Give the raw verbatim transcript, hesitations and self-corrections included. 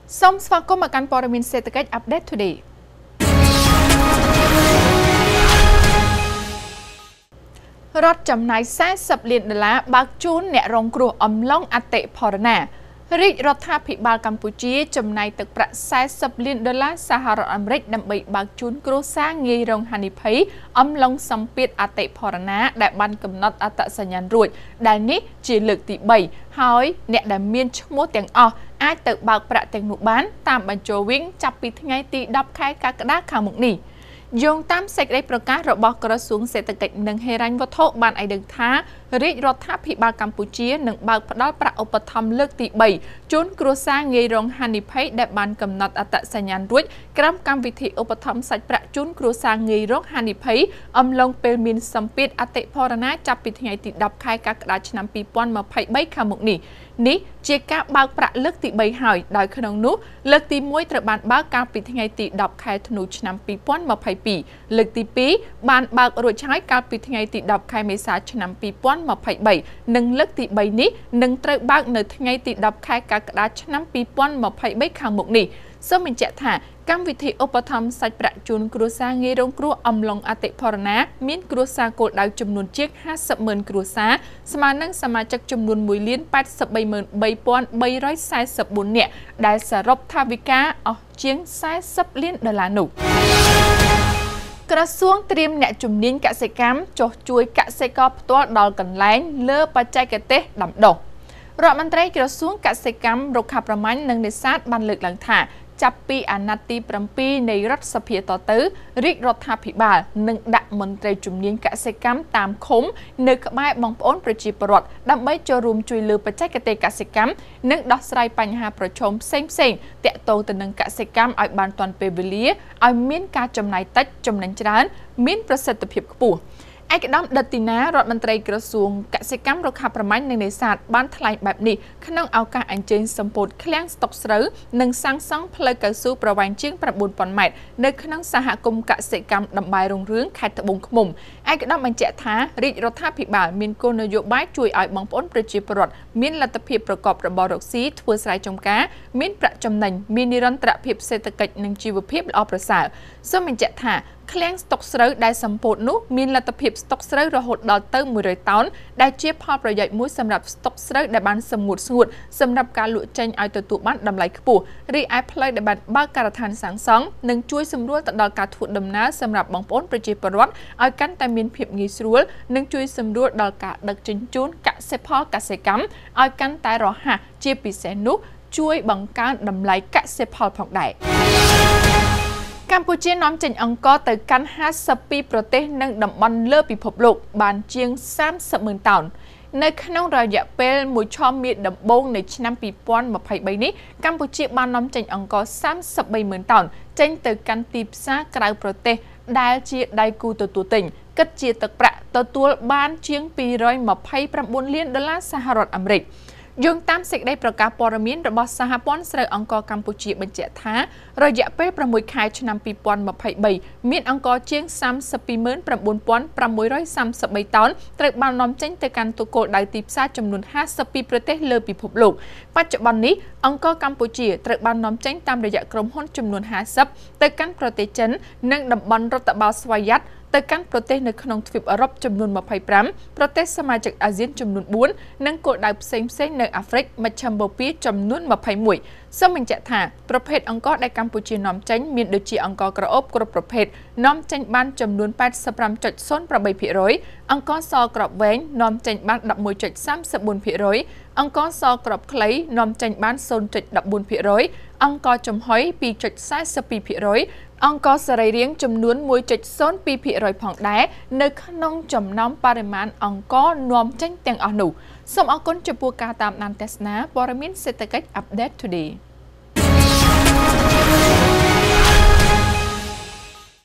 Some Swakoma can Poramin set the update today. Rod Jam Nice says Sublin the La Bakjun Neron Crew um long at the Porana. Rich Rotapi Bal Campuchia, Jam Night the Prat says Sublin the La Sahara and Break them by Bakjun Crew sang ye rong honey pay, um long some pit at the Porana, that Bancum not at that Sanyan Road. Danny, she looked the bay. How net the mean moting off. Ai tự bạc bạc tiền nụ bán, tạm bằng chỗวิ่ง จับ ปิด ថ្ងៃ ទី ដប់ ខែ កក្កដា ខាង មុខ នេះ យោង តាម សេចក្តី ប្រកាស របស់ ក្រសួង សេដ្ឋកិច្ច និង ហិរញ្ញ វត្ថុ បាន ឲ្យ ដឹង ថា រាជ រដ្ឋាភិបាល កម្ពុជា នឹង បើក ផ្ដល់ ប្រាក់ ឧបត្ថម្ភ លើក ទី បី ជូន គ្រួសារ ងាយ រង ហានិភ័យ ដែល បាន កំណត់ អត្តសញ្ញាណ រួច ក្រោម កម្មវិធី ឧបត្ថម្ភ សាច់ ប្រាក់ ជូន គ្រួសារ ងាយ រង ហានិភ័យ អំឡុង ពេល មាន សម្ពាធ អតិផរណា ចាប់ ពី ថ្ងៃ ទី ដប់ ខែ កក្កដា ឆ្នាំ ពីរពាន់ម្ភៃបី ខាង មុខ នេះ នេះ ជា ការ បើក ប្រាក់ លើក ទី បី ហើយ ដោយ ក្នុង នោះ លើក ទី មួយ ត្រូវ បាន បើក កាល ពី ថ្ងៃ ទី ដប់ ខែ ធ្នូ ឆ្នាំ ពីរពាន់ម្ភៃពីរ លើក ទី ពីរ បាន បើក រួច ហើយ កាល ពី ថ្ងៃ ទី ដប់ ខែ មេសា ឆ្នាំ ពីរពាន់ម្ភៃបី និង លើក ទី បី នេះ នឹង ត្រូវ បើក នៅ ថ្ងៃ ទី ដប់ ខែ កក្កដា ឆ្នាំ ពីរពាន់ម្ភៃបី ខាង មុខ នេះ សូម បញ្ជាក់ ថា កម្មវិធី ឧបត្ថម្ភ សាច់ ប្រាក់ ជូន គ្រួសារ ងាយ រង គ្រោះ អំឡុង អតិផរណា មាន គ្រួសារ គោលដៅ ចំនួន ជាង ห้าสิบម៉ឺន គ្រួសារ ស្មើ នឹង សមាជិក ចំនួន មួយលាន แปดสิบสามหมื่นสามพันสามร้อยสี่สิบสี่ នាក់ ដែល សរុប ថវិកា អស់ ជាង สี่สิบ លាន ដុល្លារ នោះ ក្រសួង ត្រៀម អ្នក ជំនាញ កសិកម្ម ចុះ ជួយ កសិករ ផ្ទាល់ ដល់ កន្លែង លើ បច្ចេកទេស ដាំដុះ រដ្ឋមន្ត្រី ក្រសួង កសិកម្ម រុក្ខាប្រមាញ់ និង នេសាទ បាន លើកឡើង ថា ចាប់ ពី អាណត្តិ ទី bảy នៃ រដ្ឋសភា តទៅ រាជ រដ្ឋាភិបាល នឹង ដាក់ មន្ត្រី ជំនាញ កសិកម្ម តាម ឃុំ នៅ ក្បែរ បងប្អូន ប្រជាពលរដ្ឋ ដើម្បី ចូលរួម ជួយ លើ បច្ចេកទេស កសិកម្ម និង ដោះស្រាយ បញ្ហា ប្រឈម ផ្សេងៗ ទាក់ទង ទៅ នឹង កសិកម្ម ឲ្យ បាន ទាន់ ពេល វេលា ឲ្យ មាន ការ ចំណាយ តិច ចំណេញ ច្រើន មាន ប្រសិទ្ធភាព ខ្ពស់ ឯកឧត្តម ដិតទីណា រដ្ឋមន្ត្រី ក្រសួង កសិកម្ម រុក្ខាប្រមាញ់ និង នេសាទ បាន ថ្លែង បែប នេះ ក្នុង ឱកាស អញ្ជើញ សម្ពោធ ឃ្លាំង ស្តុក ស្រូវ និង សាងសង់ ផ្លូវ កៅស៊ូ ប្រវែង ជាង chínពាន់ ម៉ែត្រ នៅ ក្នុង សហគមន៍ កសិកម្ម ដំបែ រុងរឿង ខេត្ត ត្បូងឃ្មុំ ឯកឧត្តម បញ្ជាក់ ថា រាជ រដ្ឋាភិបាល មាន គោល នយោបាយ ជួយ ឲ្យ បងប្អូន ប្រជាពលរដ្ឋ មាន លទ្ធភាព ប្រកប របរ រកស៊ី ធ្វើ ស្រែ ចម្ការ មាន ប្រាក់ ចំណេញ មាន និរន្តរភាព សេដ្ឋកិច្ច និង ជីវភាព ល្អ ប្រសើរ សូម បញ្ជាក់ ថា ឃ្លាំង ស្តុក ស្រូវ ដែល សម្ពោធ នោះ មាន លទ្ធភាព ស្តុក ស្រូវ រហូត ដល់ ទៅ មួយរយ តោន ដែល ជា ផល ប្រយោជន៍ មួយ សម្រាប់ ស្តុក ស្រូវ ដែល បាន សម្ងួត ស្ងួត សម្រាប់ ការ លក់ ចេញ ឲ្យ ទទួល បាន តម្លៃ ខ្ពស់ រីឯ ផ្លូវ ដែល បាន បើក ការដ្ឋាន សាងសង់ និង ជួយ សម្រួល ទៅ ដល់ ការ ធ្វើ ដំណើរ សម្រាប់ បងប្អូន ប្រជាពលរដ្ឋ ឲ្យ កាន់តែ មាន ភាព ងាយស្រួល និង ជួយ សម្រួល ដល់ ការ ដឹក ជញ្ជូន កសិផល កសិកម្ម ឲ្យ កាន់តែ រហ័ស ជា ពិសេស នោះ ជួយ បង្កើន តម្លៃ កសិផល ផង ដែរ កម្ពុជា នាំ ចេញ អង្ករ ទៅ កាន់ ห้าสิบពីរ ប្រទេស និង តំបន់ លើ ពិភពលោក បាន ជាង สามสิบម៉ឺន តោន នៅ ក្នុង រយៈ ពេល មួយ ឆមាស ដំបូង នៃ ឆ្នាំ ពីរពាន់ម្ភៃបី នេះ កម្ពុជា បាន នាំ ចេញ អង្ករ สามสิบสามម៉ឺន តោន ចេញ ទៅ កាន់ ទីផ្សារ ក្រៅ ប្រទេស ដែល ជា ដៃគូ ទទួល ទិញ គិត ជា ទឹក ប្រាក់ ទទួល បាន ជាង ពីររយម្ភៃប្រាំបួន លាន ដុល្លារ សហរដ្ឋអាមេរិក យោង តាម សេចក្តី ប្រកាស ព័ត៌មាន របស់ សហព័ន្ធ ស្រូវ អង្ករ កម្ពុជា បញ្ជាក់ ថា រយៈ ពេល ប្រាំមួយ ខែ ឆ្នាំ ពីរពាន់ម្ភៃបី មាន អង្ករ ជាង สามสิบสองหมื่นเก้าพันแปดร้อยสามสิบสาม តោន ត្រូវ បាន នាំ ចេញ ទៅ កាន់ គោលដៅ ទីផ្សារ ចំនួន ห้าสิบពីរ ប្រទេស លើ ពិភពលោក បច្ចុប្បន្ន នេះ អង្ករ កម្ពុជា ត្រូវ បាន នាំ ចេញ តាម រយៈ ក្រុមហ៊ុន ចំនួន ห้าสิบ ទៅ កាន់ ប្រទេស ចិន និង តំបន់ រដ្ឋបាល ស្វយ័ត ទៅ កាន់ ប្រទេស នៅ ក្នុង ទ្វីប អឺរ៉ុប ចំនួន ยี่สิบห้า ប្រទេស សមាជិក អាស៊ាន ចំនួន bốn និង គោលដៅ ផ្សេងៗ នៅ អាហ្វ្រិក មជ្ឈិមបូព៌ា ចំនួន ยี่สิบเอ็ด សូម បញ្ជាក់ ថា ប្រភេទ អង្ករ ដែល កម្ពុជា នាំ ចេញ មាន ដូចជា អង្ករ ក្រអូប គ្រប់ ប្រភេទ នាំ ចេញ បាន ចំនួន แปดสิบห้าจุดศูนย์แปดភាគរយ អង្ករ ស ក្របវែង នាំ ចេញ បាន สิบเอ็ดจุดสามสิบสี่ភាគរយ អង្ករ ស ក្របខ្លី នាំ ចេញ បាន ศูนย์จุดสิบสี่ភាគរយ អង្ករ ចំហុយ twoจุดสี่สิบtwoភាគរយ អង្ករ សរីរាង្គ ចំនួន oneจุดศูนย์twoភាគរយ ផង ដែរ នៅ ក្នុង ចំណោម បរិមាណ អង្ករ នាំ ចេញ ទាំង អស់ នោះ សូម អរគុណ ចំពោះ ការ តាមដាន ទស្សនា ព័ត៌មាន សេដ្ឋកិច្ច Update Today